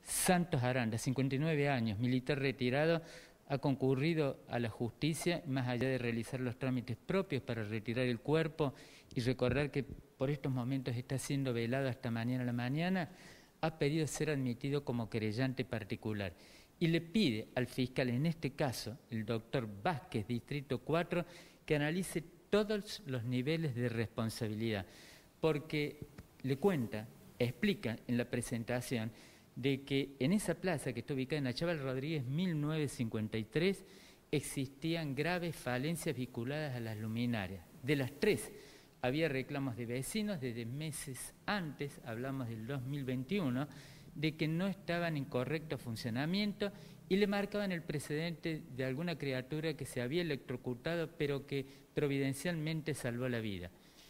Santos Aranda, 59 años, militar retirado, ha concurrido a la justicia, más allá de realizar los trámites propios para retirar el cuerpo y recordar que por estos momentos está siendo velado hasta mañana a la mañana, ha pedido ser admitido como querellante particular y le pide al fiscal, en este caso, el doctor Vázquez, Distrito 4, que analice todos los niveles de responsabilidad, porque le cuenta, explica en la presentación, de que en esa plaza que está ubicada en Achával Rodríguez 1953 existían graves falencias vinculadas a las luminarias. De las tres, había reclamos de vecinos desde meses antes, hablamos del 2021, de que no estaban en correcto funcionamiento y le marcaban el precedente de alguna criatura que se había electrocutado pero que providencialmente salvó la vida.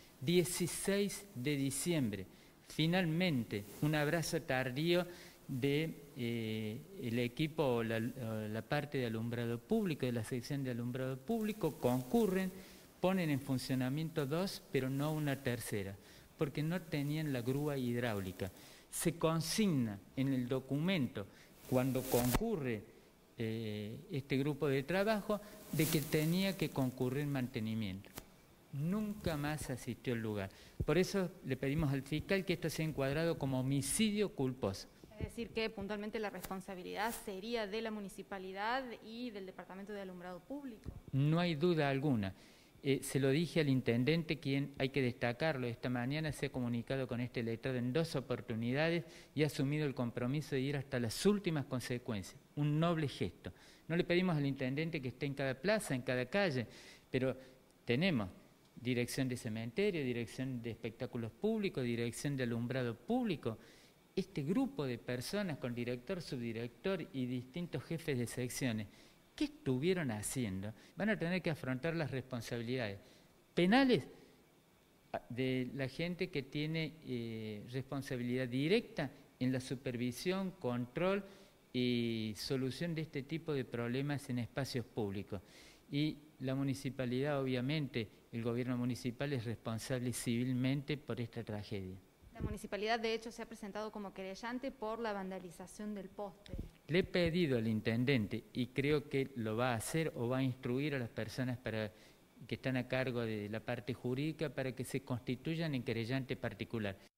16 de diciembre, finalmente, un abrazo tardío de el equipo o la parte de alumbrado público, de la sección de alumbrado público, concurren, ponen en funcionamiento dos, pero no una tercera, porque no tenían la grúa hidráulica. Se consigna en el documento, cuando concurre este grupo de trabajo, de que tenía que concurrir mantenimiento. Nunca más asistió al lugar. Por eso le pedimos al fiscal que esto sea encuadrado como homicidio culposo. Es decir, que puntualmente la responsabilidad sería de la municipalidad y del Departamento de Alumbrado Público. No hay duda alguna. Se lo dije al intendente, quien, hay que destacarlo, esta mañana se ha comunicado con este letrado en 2 oportunidades y ha asumido el compromiso de ir hasta las últimas consecuencias. Un noble gesto. No le pedimos al intendente que esté en cada plaza, en cada calle, pero tenemos dirección de cementerio, dirección de espectáculos públicos, dirección de alumbrado público. Este grupo de personas con director, subdirector y distintos jefes de secciones, ¿qué estuvieron haciendo? Van a tener que afrontar las responsabilidades penales de la gente que tiene responsabilidad directa en la supervisión, control y solución de este tipo de problemas en espacios públicos. Y la municipalidad, obviamente, el gobierno municipal es responsable civilmente por esta tragedia. La municipalidad, de hecho, se ha presentado como querellante por la vandalización del poste. Le he pedido al intendente, y creo que lo va a hacer o va a instruir a las personas que están a cargo de la parte jurídica para que se constituyan en querellante particular.